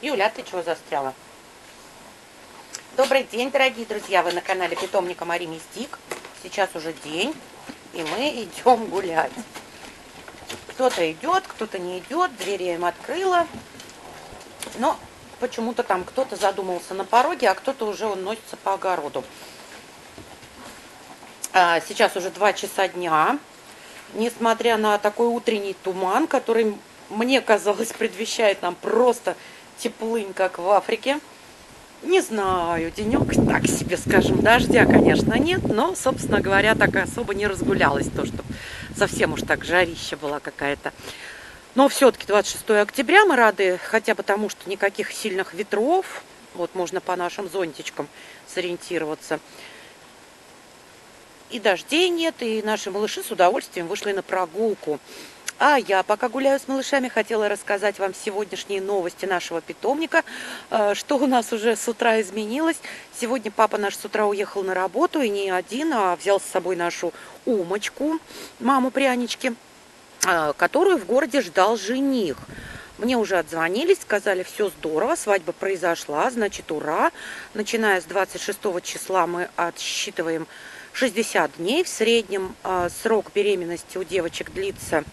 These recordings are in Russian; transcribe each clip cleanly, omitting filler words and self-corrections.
Юля, а ты чего застряла? Добрый день, дорогие друзья! Вы на канале питомника Мари Мистик. Сейчас уже день, и мы идем гулять. Кто-то идет, кто-то не идет. Двери я им открыла. Но почему-то там кто-то задумался на пороге, а кто-то уже носится по огороду. Сейчас уже 2 часа дня. Несмотря на такой утренний туман, который, мне казалось, предвещает нам просто теплынь, как в Африке. Не знаю, денек так себе, скажем, дождя, конечно, нет, но, собственно говоря, так особо не разгулялась, то, что совсем уж так жарища была какая-то. Но все-таки 26 октября мы рады, хотя бы потому, что никаких сильных ветров, вот можно по нашим зонтичкам сориентироваться. И дождей нет, и наши малыши с удовольствием вышли на прогулку. А я, пока гуляю с малышами, хотела рассказать вам сегодняшние новости нашего питомника, что у нас уже с утра изменилось. Сегодня папа наш с утра уехал на работу, и не один, а взял с собой нашу Умочку, маму прянички, которую в городе ждал жених. Мне уже отзвонились, сказали, все здорово, свадьба произошла, значит, ура. Начиная с 26 числа мы отсчитываем 60 дней. В среднем срок беременности у девочек длится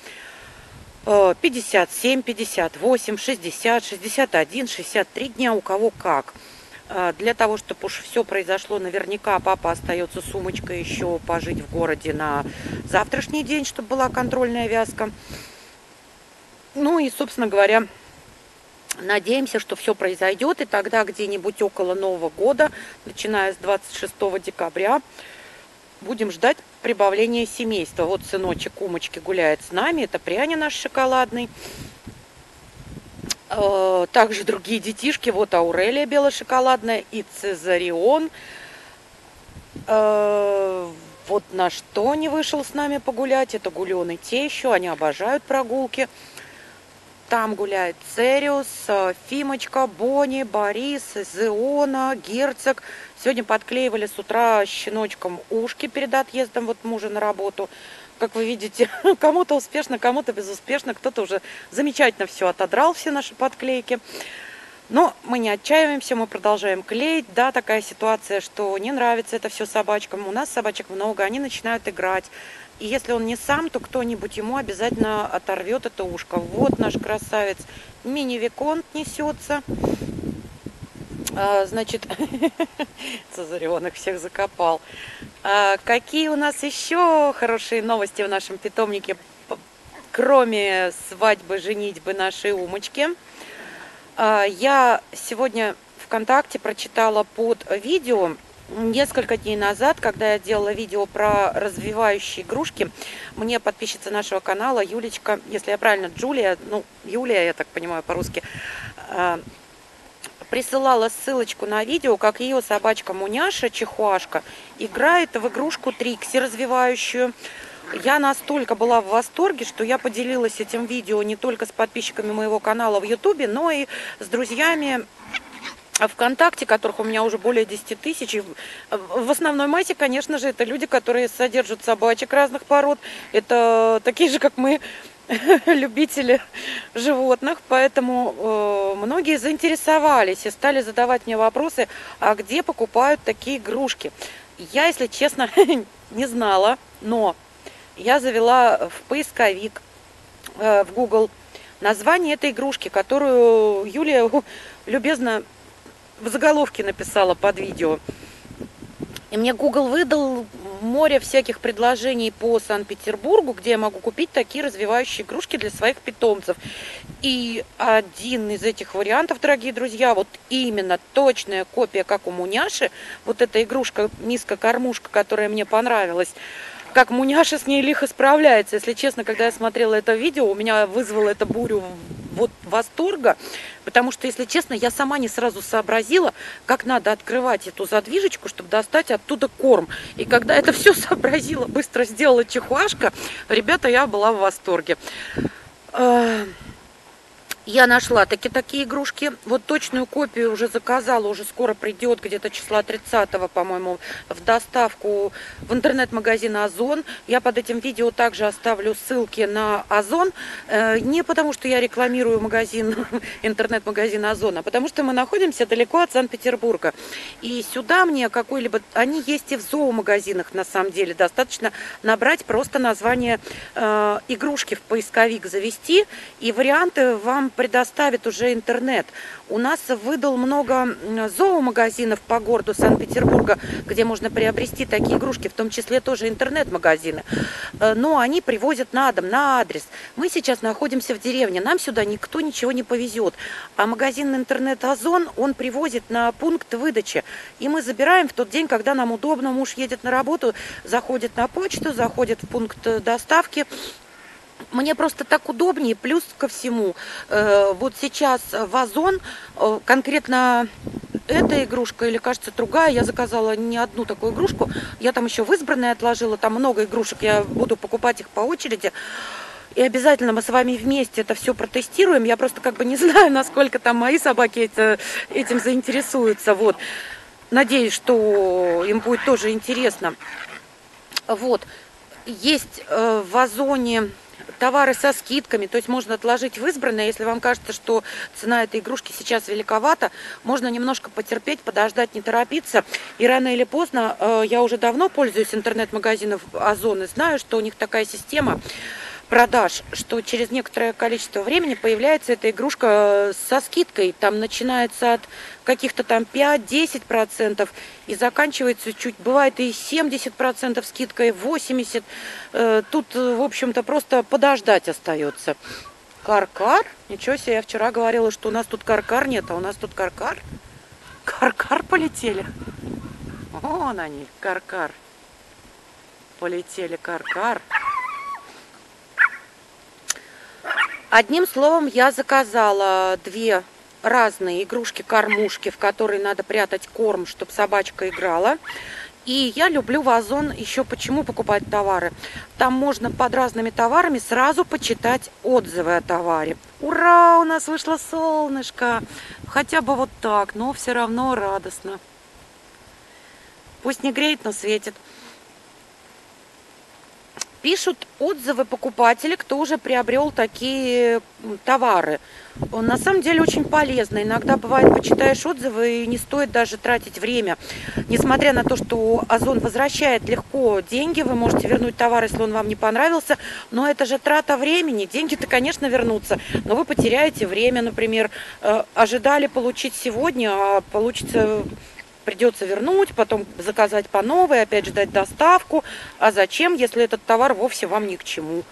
57, 58, 60, 61, 63 дня, у кого как. Для того, чтобы уж все произошло наверняка, папа остается с Умочкой еще пожить в городе на завтрашний день, чтобы была контрольная вязка. Ну и, собственно говоря, надеемся, что все произойдет, и тогда где-нибудь около Нового года, начиная с 26 декабря, будем ждать прибавления семейства. Вот сыночек Умочки гуляет с нами. Это пряня наш шоколадный. Также другие детишки. Вот Аурелия бело-шоколадная и Цезарион. Вот наш Тони вышел с нами погулять. Это гуленый те еще. Они обожают прогулки. Там гуляет Цериус, Фимочка, Бонни, Борис, Зеона, Герцог. Сегодня подклеивали с утра щеночком ушки перед отъездом вот мужа на работу. Как вы видите, кому-то успешно, кому-то безуспешно. Кто-то уже замечательно все отодрал, все наши подклейки. Но мы не отчаиваемся, мы продолжаем клеить. Да, такая ситуация, что не нравится это все собачкам. У нас собачек много, они начинают играть. И если он не сам, то кто-нибудь ему обязательно оторвет это ушко. Вот наш красавец мини-виконт несется. Значит, Цезарион их всех закопал. Какие у нас еще хорошие новости в нашем питомнике, кроме свадьбы, женитьбы нашей Умочки? Я сегодня ВКонтакте прочитала под видео несколько дней назад, когда я делала видео про развивающие игрушки. Мне подписчица нашего канала Юлечка, если я правильно, Джулия, ну, Юлия, я так понимаю по-русски, присылала ссылочку на видео, как ее собачка Муняша, чихуашка, играет в игрушку Трикси развивающую. Я настолько была в восторге, что я поделилась этим видео не только с подписчиками моего канала в Ютубе, но и с друзьями ВКонтакте, которых у меня уже более 10 тысяч. В основной массе, конечно же, это люди, которые содержат собачек разных пород. Это такие же, как мы, любители животных. Поэтому многие заинтересовались и стали задавать мне вопросы, а где покупают такие игрушки. Я, если честно, не знала, но я завела в поисковик, в Google, название этой игрушки, которую Юлия любезно в заголовке написала под видео. И мне Google выдал море всяких предложений по Санкт-Петербургу, где я могу купить такие развивающие игрушки для своих питомцев. И один из этих вариантов, дорогие друзья, вот именно точная копия, как у Муняши, вот эта игрушка, миска-кормушка, которая мне понравилась, как Муняша с ней лихо справляется. Если честно, когда я смотрела это видео, у меня вызвало это бурю вот восторга, потому что, если честно, я сама не сразу сообразила, как надо открывать эту задвижечку, чтобы достать оттуда корм. И когда это все сообразила, быстро сделала чихуашка, ребята, я была в восторге. Я нашла такие игрушки. Вот точную копию уже заказала, уже скоро придет, где-то числа 30-го, по-моему, в доставку в интернет-магазин Озон. Я под этим видео также оставлю ссылки на Озон. Не потому, что я рекламирую магазин, интернет-магазин Озон, а потому что мы находимся далеко от Санкт-Петербурга. И сюда мне какой-либо... Они есть и в зоомагазинах, на самом деле. Достаточно набрать просто название игрушки в поисковик, завести, и варианты вам предоставит уже интернет. У нас выдал много зоомагазинов по городу Санкт-Петербурга, где можно приобрести такие игрушки, в том числе тоже интернет-магазины. Но они привозят на дом, на адрес. Мы сейчас находимся в деревне, нам сюда никто ничего не повезет. А магазин интернет Озон, он привозит на пункт выдачи. И мы забираем в тот день, когда нам удобно. Муж едет на работу, заходит на почту, заходит в пункт доставки. Мне просто так удобнее, плюс ко всему, вот сейчас в Озон, конкретно эта игрушка или, кажется, другая, я заказала не одну такую игрушку, я там еще в избранное отложила, там много игрушек, я буду покупать их по очереди, и обязательно мы с вами вместе это все протестируем, я просто как бы не знаю, насколько там мои собаки этим заинтересуются, вот, надеюсь, что им будет тоже интересно, вот, есть в Озоне товары со скидками, то есть можно отложить в избранное, если вам кажется, что цена этой игрушки сейчас великовата, можно немножко потерпеть, подождать, не торопиться, и рано или поздно, я уже давно пользуюсь интернет-магазином Озон и знаю, что у них такая система продаж, что через некоторое количество времени появляется эта игрушка со скидкой, там начинается от каких-то там 5-10% и заканчивается чуть, бывает и 70% скидка, и 80%. Тут, в общем-то, просто подождать остается. Каркар? Ничего себе, я вчера говорила, что у нас тут каркар нет, а у нас тут каркар. Каркар полетели. Вон они, каркар. Полетели каркар. Одним словом, я заказала 2 разные игрушки-кормушки, в которые надо прятать корм, чтобы собачка играла. И я люблю в Озон еще почему покупать товары. Там можно под разными товарами сразу почитать отзывы о товаре. Ура, у нас вышло солнышко! Хотя бы вот так, но все равно радостно. Пусть не греет, но светит. Пишут отзывы покупатели, кто уже приобрел такие товары. На самом деле очень полезно. Иногда бывает, почитаешь отзывы и не стоит даже тратить время. Несмотря на то, что Озон возвращает легко деньги, вы можете вернуть товар, если он вам не понравился, но это же трата времени. Деньги-то, конечно, вернутся, но вы потеряете время, например, ожидали получить сегодня, а получится... Придется вернуть, потом заказать по новой, опять ждать доставку. А зачем, если этот товар вовсе вам ни к чему?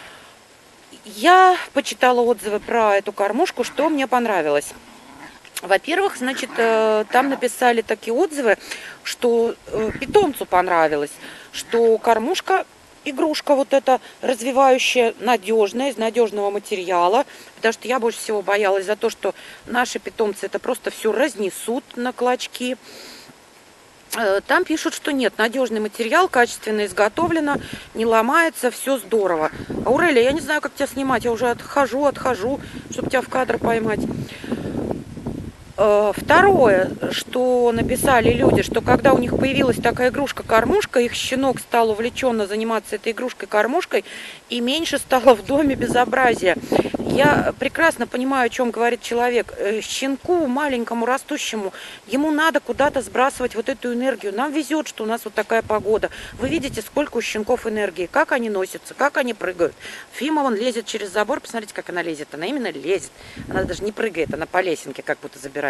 Я почитала отзывы про эту кормушку, что мне понравилось. Во-первых, значит, там написали такие отзывы, что питомцу понравилось, что кормушка, игрушка вот эта развивающая, надежная, из надежного материала, потому что я больше всего боялась за то, что наши питомцы это просто все разнесут на клочки. Там пишут, что нет, надежный материал, качественно изготовлено, не ломается, все здорово. Аурелия, я не знаю, как тебя снимать, я уже отхожу, чтобы тебя в кадр поймать. Второе, что написали люди, что когда у них появилась такая игрушка-кормушка, их щенок стал увлеченно заниматься этой игрушкой-кормушкой, и меньше стало в доме безобразия. Я прекрасно понимаю, о чем говорит человек. Щенку, маленькому, растущему, ему надо куда-то сбрасывать вот эту энергию. Нам везет, что у нас вот такая погода. Вы видите, сколько у щенков энергии, как они носятся, как они прыгают. Фима, вон лезет через забор, посмотрите, как она лезет. Она именно лезет. Она даже не прыгает, она по лесенке как будто забирается.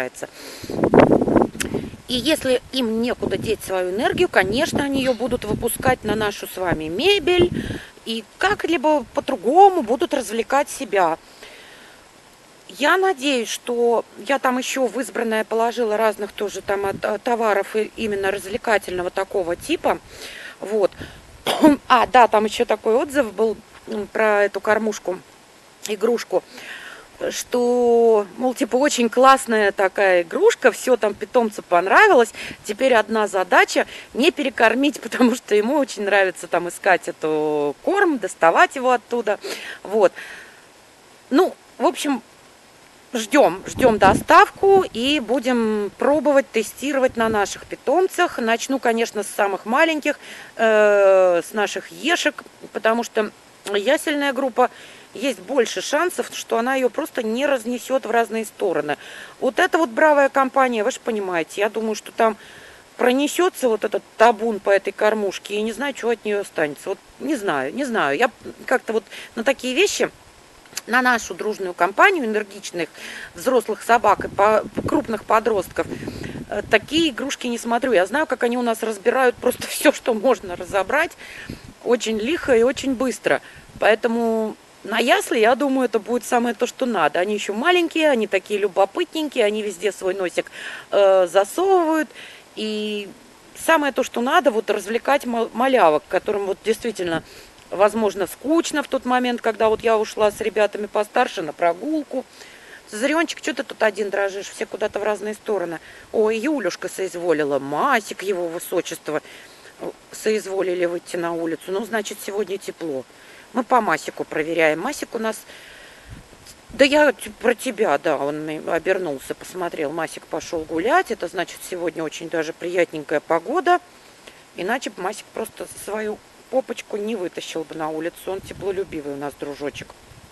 И если им некуда деть свою энергию, конечно, они ее будут выпускать на нашу с вами мебель и как-либо по-другому будут развлекать себя. Я надеюсь, что я там еще в избранное положила разных тоже там товаров именно развлекательного такого типа. Вот. А, да, там еще такой отзыв был про эту кормушку, игрушку, что, мол, типа, очень классная такая игрушка, все там питомцу понравилось, теперь одна задача не перекормить, потому что ему очень нравится там искать эту корм, доставать его оттуда, вот. Ну, в общем, ждем доставку и будем пробовать, тестировать на наших питомцах. Начну, конечно, с самых маленьких, с наших ешек, потому что ясельная группа, есть больше шансов, что она ее просто не разнесет в разные стороны. Вот эта вот бравая компания, вы же понимаете, я думаю, что там пронесется вот этот табун по этой кормушке, и не знаю, что от нее останется. Вот не знаю. Я как-то вот на такие вещи, на нашу дружную компанию энергичных взрослых собак и крупных подростков, такие игрушки не смотрю. Я знаю, как они у нас разбирают просто все, что можно разобрать, очень лихо и очень быстро. Поэтому на ясли, я думаю, это будет самое то, что надо. Они еще маленькие, они такие любопытненькие, они везде свой носик засовывают. И самое то, что надо, вот развлекать малявок, которым вот действительно, возможно, скучно в тот момент, когда вот я ушла с ребятами постарше на прогулку. Зазаренчик, что ты тут один дрожишь? Все куда-то в разные стороны. Ой, Юлюшка соизволила, Масик, его высочество, соизволили выйти на улицу. Ну, значит, сегодня тепло. Мы по Масику проверяем. Масик у нас... Да я про тебя, да, он обернулся, посмотрел. Масик пошел гулять. Это значит, сегодня очень даже приятненькая погода. Иначе бы Масик просто свою попочку не вытащил бы на улицу. Он теплолюбивый у нас дружочек.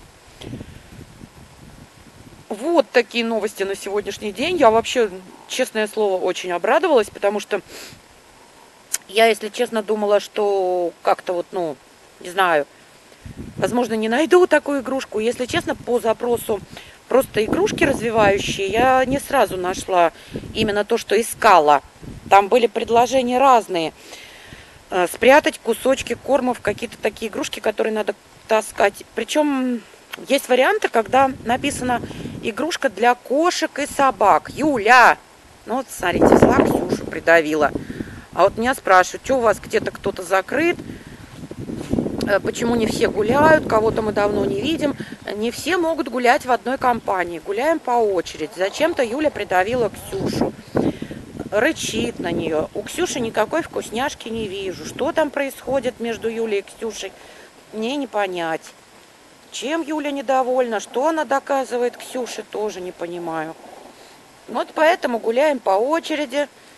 Вот такие новости на сегодняшний день. Я вообще, честное слово, очень обрадовалась, потому что я, если честно, думала, что как-то вот, ну, не знаю, возможно, не найду такую игрушку. Если честно, по запросу просто игрушки развивающие, я не сразу нашла именно то, что искала. Там были предложения разные. Спрятать кусочки корма в какие-то такие игрушки, которые надо таскать. Причем есть варианты, когда написано игрушка для кошек и собак. Юля! Ну вот, смотрите, взяла Ксюшу, придавила. А вот меня спрашивают, что у вас где-то кто-то закрыт? Почему не все гуляют, кого-то мы давно не видим. Не все могут гулять в одной компании. Гуляем по очереди. Зачем-то Юля придавила Ксюшу. Рычит на нее. У Ксюши никакой вкусняшки не вижу. Что там происходит между Юлей и Ксюшей, мне не понять. Чем Юля недовольна, что она доказывает Ксюше, тоже не понимаю. Вот поэтому гуляем по очереди.